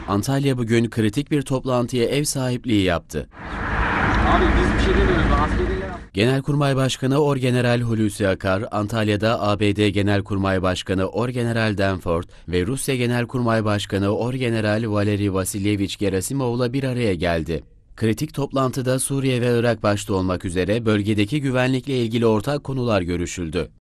Antalya bugün kritik bir toplantıya ev sahipliği yaptı. Abi biz bir şey demiyoruz. Askeriler... Genelkurmay Başkanı Orgeneral Hulusi Akar, Antalya'da ABD Genelkurmay Başkanı Orgeneral Danford ve Rusya Genelkurmay Başkanı Orgeneral Valeri Vasilyevich Gerasimov'la bir araya geldi. Kritik toplantıda Suriye ve Irak başta olmak üzere bölgedeki güvenlikle ilgili ortak konular görüşüldü.